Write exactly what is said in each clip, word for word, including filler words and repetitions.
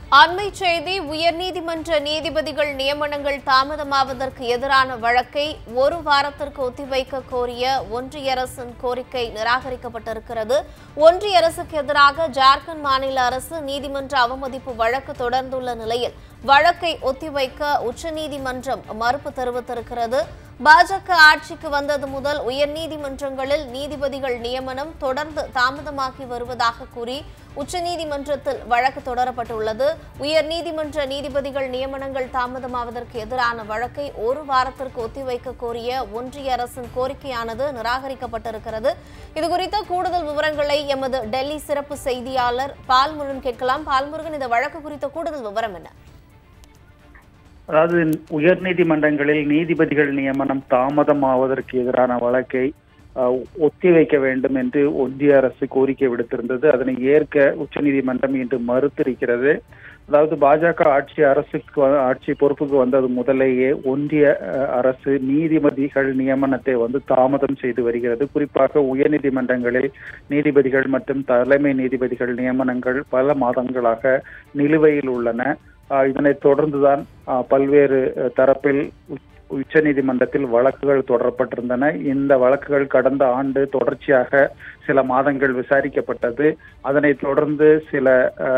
அண்மை செய்தி உயர்நீதிமன்ற நீதிபதிகள் நியமனங்கள் தாமதமாவதற்கு எதிரான வழக்கை ஒரு வாரத்திற்கு ஒத்திவைக்க கோரிய ஒன்றிய அரசின் கோரிக்கை நிராகரிக்கப்பட்டிருக்கிறது. ஒன்றிய அரசுக்கு எதிராக ஜார்க்கண்ட் மாநில அரசு நீதிமன்ற அவமதிப்பு வழக்கு தொடர்ந்துள்ள நிலையில் வழக்கை ஒத்திவைக்க உச்சநீதிமன்றம் மறுப்பு தெரிவித்திருக்கிறது. பாஜக ஆட்சிக்கு வந்தது முதல் உயர்நீதிமன்றங்களில் நீதிபதிகள் நியமனம் தொடர்ந்து தாமதமாகி வருவதாக கூறி உச்சநீதிமன்றத்தில் வழக்கு தொடரப்பட்டுள்ளது. உயர்நீதிமன்ற நீதிபதிகள் நியமனங்கள் தாமதமாவதற்கு எதிரான வழக்கை ஒரு வாரத்திற்கு ஒத்திவைக்க கோரிய ஒன்றிய அரசின் கோரிக்கையானது நிராகரிக்கப்பட்டிருக்கிறது. இதுகுறித்த கூடுதல் விவரங்களை எமது டெல்லி சிறப்பு செய்தியாளர் பால்முருகன் கேட்கலாம். பால்முருகன், இந்த வழக்கு குறித்த கூடுதல் விவரம் என்ன? அதாவது உயர்நீதிமன்றங்களில் நீதிபதிகள் நியமனம் தாமதமாவதற்கு எதிரான வழக்கை ஒத்திவைக்க வேண்டும் என்று ஒன்றிய அரசு கோரிக்கை விடுத்திருந்தது. அதனை ஏற்க உச்சநீதிமன்றம் இன்று மறுத்திருக்கிறது. அதாவது பாஜக ஆட்சி அரசுக்கு ஆட்சி பொறுப்புக்கு வந்தது முதலேயே ஒன்றிய அரசு நீதிபதிகள் நியமனத்தை வந்து தாமதம் செய்து வருகிறது. குறிப்பாக உயர்நீதிமன்றங்களில் நீதிபதிகள் மற்றும் தலைமை நீதிபதிகள் நியமனங்கள் பல மாதங்களாக நிலுவையில் உள்ளன. இதனைத் தொடர்ந்துதான் பல்வேறு தரப்பில் உச்ச நீதிமன்றத்தில் வழக்குகள் தொடரப்பட்டிருந்தன. இந்த வழக்குகள் கடந்த ஆண்டு தொடர்ச்சியாக சில மாதங்கள் விசாரிக்கப்பட்டது. அதனைத் தொடர்ந்து சில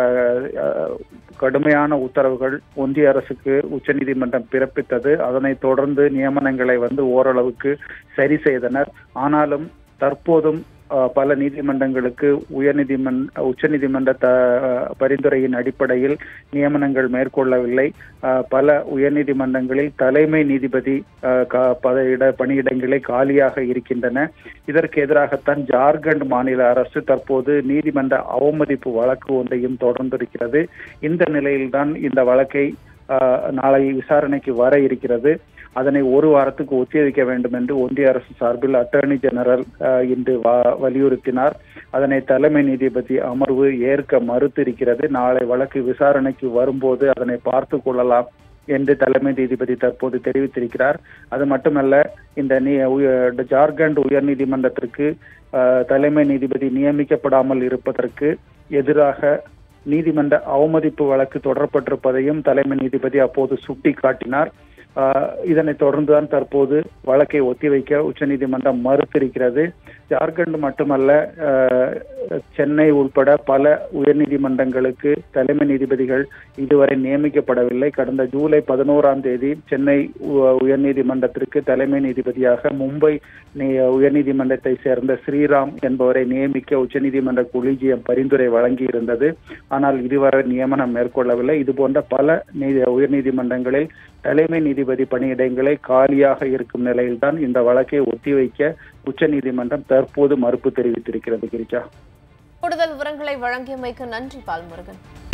கடுமையான உத்தரவுகள் ஒன்றிய அரசுக்கு உச்சநீதிமன்றம் பிறப்பித்தது. அதனைத் தொடர்ந்து நியமனங்களை வந்து ஓரளவுக்கு சரி செய்தனர். ஆனாலும் தற்போதும் பல நீதிமன்றங்களுக்கு உயர்நீதிமன்ற உச்சநீதிமன்ற த பரிந்துரையின் அடிப்படையில் நியமனங்கள் மேற்கொள்ளவில்லை. பல உயர்நீதிமன்றங்களில் தலைமை நீதிபதி பதவியிட பணியிடங்களே காலியாக இருக்கின்றன. இதற்கு எதிராகத்தான் ஜார்க்கண்ட் மாநில அரசு தற்போது நீதிமன்ற அவமதிப்பு வழக்கு ஒன்றையும் தொடர்ந்திருக்கிறது. இந்த நிலையில்தான் இந்த வழக்கை நாளை விசாரணைக்கு வர இருக்கிறது. அதனை ஒரு வாரத்துக்கு ஒத்திவைக்க வேண்டும் என்று ஒன்றிய அரசு சார்பில் அட்டர்னி ஜெனரல் இன்று வலியுறுத்தினார். அதனை தலைமை நீதிபதி அமர்வு ஏற்க மறுத்திருக்கிறது. நாளை வழக்கு விசாரணைக்கு வரும்போது அதனை பார்த்து கொள்ளலாம் என்று தலைமை நீதிபதி தற்போது தெரிவித்திருக்கிறார். அது மட்டுமல்ல, இந்த ஜார்க்கண்ட் உயர் நீதிமன்றத்திற்கு தலைமை நீதிபதி நியமிக்கப்படாமல் இருப்பதற்கு எதிராக நீதிமன்ற அவமதிப்பு வழக்கு தொடரப்பட்டிருப்பதையும் தலைமை நீதிபதி அப்போது சுட்டி காட்டினார். இதனைத் தொடர்ந்துதான் தற்போது வழக்கை ஒத்திவைக்க உச்சநீதிமன்றம் மறுத்திருக்கிறது. ஜார்க்கண்ட் மட்டுமல்ல, சென்னை உட்பட பல உயர்நீதிமன்றங்களுக்கு தலைமை நீதிபதிகள் இதுவரை நியமிக்கப்படவில்லை. கடந்த ஜூலை பதினோராம் தேதி சென்னை உயர்நீதிமன்றத்திற்கு தலைமை நீதிபதியாக மும்பை உயர்நீதிமன்றத்தை சேர்ந்த ஸ்ரீராம் என்பவரை நியமிக்க உச்சநீதிமன்ற கொலிஜியம் பரிந்துரை வழங்கியிருந்தது. ஆனால் இதுவரை நியமனம் மேற்கொள்ளவில்லை. இதுபோன்ற பல உயர்நீதிமன்றங்களில் தலைமை நீதிபதி பணியிடங்களே காலியாக இருக்கும் நிலையில்தான் இந்த வழக்கை ஒத்திவைக்க உச்சநீதிமன்றம் தற்போது மறுப்பு தெரிவித்திருக்கிறது. கிரிஜா, கூடுதல் விவரங்களை வழங்கியமைக்கு நன்றி பால்முருகன்.